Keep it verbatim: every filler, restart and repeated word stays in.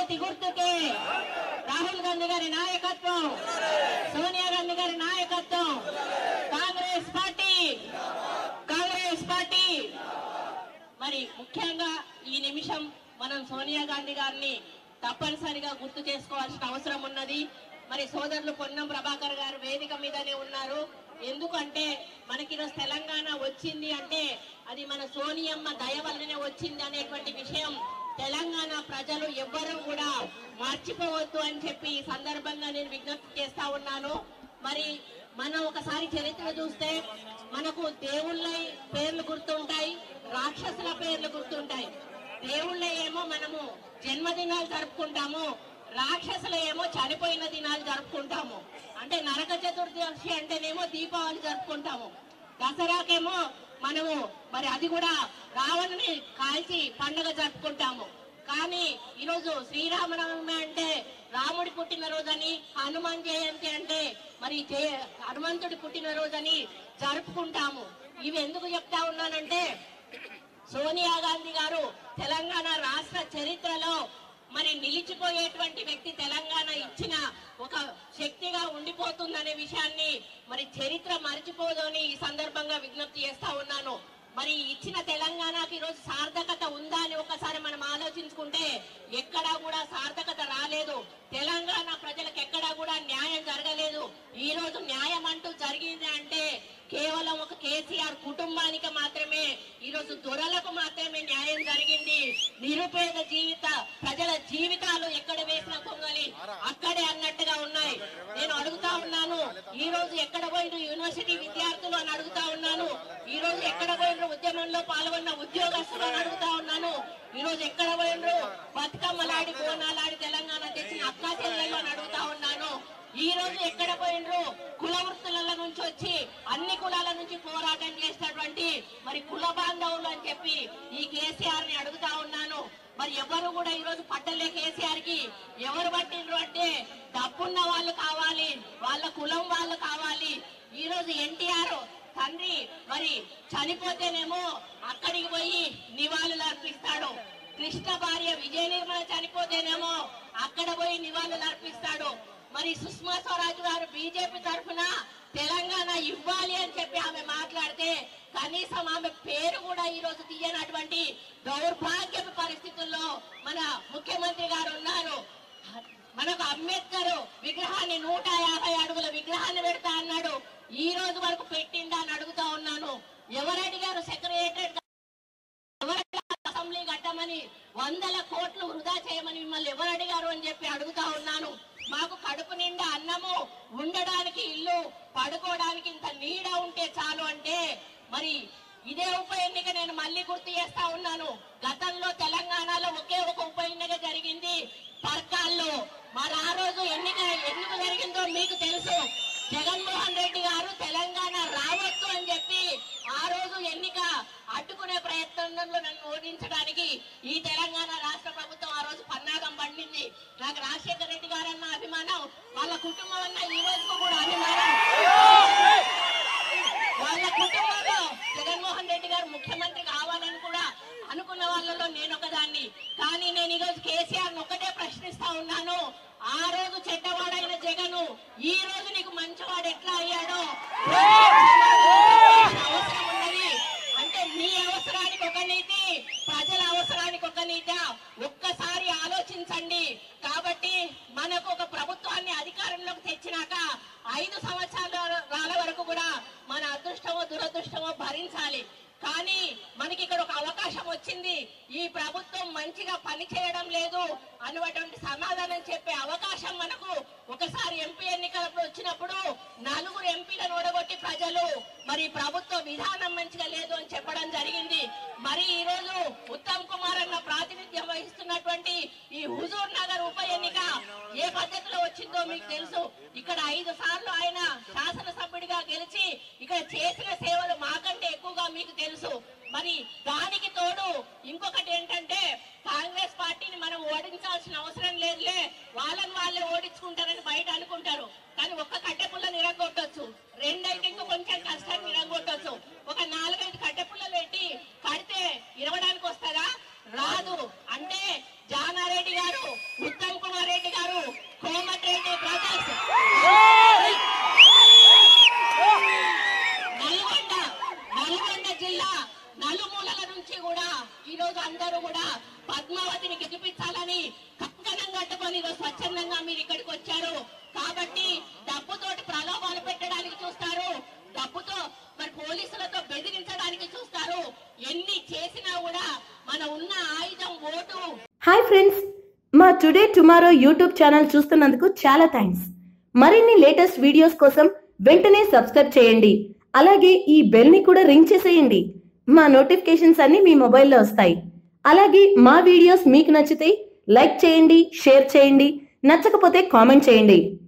చేతి గుర్తుకే రాహుల్ గాంధీ గారి నాయకత్వం, సోనియా గాంధీ గారి నాయకత్వం, కాంగ్రెస్ పార్టీ కాంగ్రెస్ పార్టీ మరి ముఖ్యంగా ఈ నిమిషం మనం సోనియా గాంధీ గారిని తప్పనిసరిగా గుర్తు చేసుకోవాల్సిన అవసరం ఉన్నది. మరి సోదరులు పొన్నం ప్రభాకర్ గారు వేదిక మీదనే ఉన్నారు. ఎందుకంటే మనకి ఈరోజు తెలంగాణ వచ్చింది అంటే అది మన సోనియమ్మ దయ వల్లనే వచ్చింది అనేటువంటి విషయం తెలంగాణ ప్రజలు ఎవ్వరూ కూడా మర్చిపోవద్దు అని చెప్పి ఈ సందర్భంగా నేను విజ్ఞప్తి చేస్తా ఉన్నాను. మరి మనం ఒకసారి చరిత్ర చూస్తే మనకు దేవుళ్ళ పేర్లు గుర్తుంటాయి, రాక్షసుల పేర్లు గుర్తుంటాయి. దేవుళ్ళ ఏమో మనము జన్మదినాలు జరుపుకుంటాము, రాక్షసుల ఏమో చనిపోయిన దినాలు జరుపుకుంటాము. అంటే నరక చతుర్దశి అంటేనేమో దీపావళి జరుపుకుంటాము. దసరాకేమో మనము మరి అది కూడా రావణుని కాల్చి పండుగ జరుపుకుంటాము. కానీ ఈరోజు శ్రీరామనవమి అంటే రాముడి పుట్టినరోజని, హనుమాన్ జయంతి అంటే మరి హనుమంతుడి పుట్టినరోజని జరుపుకుంటాము. ఇవి ఎందుకు చెప్తా ఉన్నానంటే సోనియా గాంధీ గారు తెలంగాణ రాష్ట్ర చరిత్రలో మరి నిలిచిపోయేటువంటి వ్యక్తి, తెలంగాణ ఇచ్చిన ఒక శక్తిగా ఉండిపోతుందనే విషయాన్ని మరి చరిత్ర మర్చిపోదు అని ఈ సందర్భంగా విజ్ఞప్తి చేస్తా ఉన్నాను. మరి ఇచ్చిన తెలంగాణకి ఈరోజు సార్థకత ఉందా అని ఒకసారి మనం ఆలోచించుకుంటే ఎక్కడా కూడా సార్థకత రాలేదు. తెలంగాణ ప్రజలకు ఎక్కడా కూడా న్యాయం జరగలేదు. ఈ రోజు న్యాయం అంటూ జరిగింది అంటే కేవలం ఒక కేసీఆర్ కుటుంబానికి మాత్రమే, ఈరోజు దొరలకు మాత్రమే న్యాయం జరిగింది. నిరుపేద జీవిత ప్రజల జీవితాలు ఎక్కడ వేసిన కొంగలి అక్కడే అన్నట్టుగా ఉన్నాయి. నేను అడుగుతా ఉన్నాను, ఈ రోజు ఎక్కడ పోయిన యూనివర్సిటీ విద్యార్థులు అని అడుగుతా ఉన్నాను. ఈ రోజు ఎక్కడ పోయిన ఉద్యమంలో పాల్గొన్న ఉద్యోగస్తులు అని అడుగుతా ఉన్నాను. ఈ రోజు ఎక్కడ పోయినరు బతుకమ్మలాడి బోనాలాడి తెలంగాణ తెచ్చిన అక్కా చెల్లెళ్ళు అని అడుగుతా ఉన్నాను. ఈ రోజు ఎక్కడ పోయినరు కుల వృత్తుల నుంచి వచ్చి అన్ని కులాల నుంచి పోరాటం చేసినటువంటి మరి కుల బాంధవులు అని చెప్పి ఈ కేసీఆర్ ని అడుగుతా ఉన్నాను. మరి ఎవరు కూడా ఈ రోజు పట్టలే కేసీఆర్ కి. ఎవరు పట్టిండ్రు అంటే డబ్బున్న వాళ్ళు కావాలి, వాళ్ళ కులం వాళ్ళు కావాలి. ఈ రోజు ఎన్టీఆర్ తండ్రి మరి చనిపోతేనేమో అక్కడికి పోయి నివాళులు అర్పిస్తాడు. కృష్ణ భార్య విజయ నిర్మల చనిపోతేనేమో అక్కడ పోయి నివాళులు అర్పిస్తాడు. మరి సుష్మా స్వరాజ్ గారు బీజేపీ తరఫున తెలంగాణ ఇవ్వాలి అని చెప్పి ఆమె మాట్లాడితే కనీసం ఆమె పేరు కూడా ఈ రోజు తీయనటువంటి దౌర్భాగ్యపు పరిస్థితుల్లో మన ముఖ్యమంత్రి గారు ఉన్నారు. మనకు అంబేద్కర్ విగ్రహాన్ని నూట యాభై అడుగుల విగ్రహాన్ని పెడతా అన్నాడు. ఈ రోజు వరకు పెట్టిండా అని అడుగుతా ఉన్నాను. ఎవరు అడిగారు సెక్రటరేట్ అసెంబ్లీ కట్టమని, వందల కోట్లు వృధా చేయమని మిమ్మల్ని ఎవరు అడిగారు అని చెప్పి అడుగుతా ఉన్నాను. మాకు కడుపు నిండా అన్నము, ఉండడానికి ఇల్లు, పడుకోవడానికి ఇంత నీడ ఉంటే చాలు అంటే మరి ఇదే ఉప ఎన్నిక నేను మళ్ళీ గుర్తు చేస్తా ఉన్నాను. గతంలో తెలంగాణలో ఒకే ఒక ఉప ఎన్నిక జరిగింది పర్కాల్లో. మరి ఆ రోజు ఎన్నిక ఎందుకు జరిగిందో మీకు తెలుసు. జగన్మోహన్ రెడ్డి గారు తెలంగాణ రావద్దు అని చెప్పి ఆ రోజు ఎన్నిక అడ్డుకునే ప్రయత్నంలో నన్ను ఓడించడానికి ఈ తెలంగాణ రాష్ట్ర ప్రభుత్వం ఆ రోజు పన్నాగం పండింది. నాకు రాజశేఖర రెడ్డి గారన్న అభిమానం, వాళ్ళ కుటుంబం అన్న ఈ రోజుకు కూడా అభిమానం. వాళ్ళ కుటుంబంలో జగన్మోహన్ రెడ్డి గారు ముఖ్యమంత్రి కావాలని కూడా అనుకున్న వాళ్ళలో నేను ఒకదాన్ని. కానీ నేను ఈ రోజు కేసీఆర్ ఒకటే ప్రశ్నిస్తా ఉన్నాను. ఆ రోజు చెడ్డవాడైన జగను ఈ రోజు నీకు మంచివాడు ఎట్లా అయ్యాడో అవసరం ఉన్నది. అంటే మీ అవసరానికి ఒక నీతి, ప్రజల అవసరానికి ఒక నీతి. ఒక్కసారి ఆలోచించండి. కాబట్టి మనకు ఒక ప్రభుత్వాన్ని అధికారంలోకి తెచ్చినాక ఐదు సంవత్సరాల వరకు కూడా మన అదృష్టమో దురదృష్టమో భరించాలి. కానీ మనకి ఇక్కడ ఒక అవకాశం వచ్చింది. ఈ ప్రభుత్వం మంచిగా పని చేయడం లేదు అనేటువంటి సమాధానం చెప్పే అవకాశం మనకు ఒకసారి ఎంపీ ఎన్నికలప్పుడు వచ్చినప్పుడు నలుగురు ఎంపీలను ఓడగొట్టి ప్రజలు మరి ప్రభుత్వ విధానం మంచిగా లేదు అని చెప్పడం జరిగింది. మరి ఈ రోజు ఉత్తమ్ కుమార్ అన్న ప్రాతినిధ్యం వహిస్తున్నటువంటి ఈ హుజూర్ నగర్ ఉప ఎన్నిక ఏ పద్ధతిలో వచ్చిందో మీకు తెలుసు. ఇక్కడ ఐదు సార్లు ఆయన శాసనసభ్యుడిగా గెలిచి ఇక్కడ చేసిన సేవలు మాకంటే ఎక్కువగా మీకు తెలుసు. మరి దానికి తోడు ఇంకొకటి ఏంటంటే కాంగ్రెస్ పార్టీని మనం ఓడించాల్సిన అవసరం లేదులే, వాళ్ళని వాళ్ళే ఓడించుకుంటారని బయట అనుకుంటారు. కానీ ఒక్క కట్టెపుల్లని ఇరగొట్టొచ్చు, రెండైతే ఇంకా కొంచెం కష్టాన్ని ఇరగొట్టొచ్చు. ఒక నాలుగైదు కట్టెపుల్లలు పెట్టి కడితే ఇరవడానికి వస్తుందా? రాదు. అంటే జానారెడ్డి గారు చేసుకొని స్వచ్ఛందంగా మీరు ఇక్కడికి వచ్చారు కాబట్టి డబ్బుతోటి ప్రలోభాలు పెట్టడానికి చూస్తారు, డబ్బుతో మరి పోలీసులతో బెదిరించడానికి చూస్తారు. ఎన్ని చేసినా కూడా మన ఉన్న ఆయుధం ఓటు. హాయ్ ఫ్రెండ్స్, మా టుడే టుమారో యూట్యూబ్ ఛానల్ చూస్తున్నందుకు చాలా థ్యాంక్స్. మరిన్ని లేటెస్ట్ వీడియోస్ కోసం వెంటనే సబ్స్క్రైబ్ చేయండి. అలాగే ఈ బెల్ ని కూడా రింగ్ చేసేయండి. మా నోటిఫికేషన్స్ అన్ని మీ మొబైల్లో వస్తాయి. అలాగే మా వీడియోస్ మీకు నచ్చితే లైక్ చేయండి, షేర్ చేయండి, నచ్చకపోతే కామెంట్ చేయండి.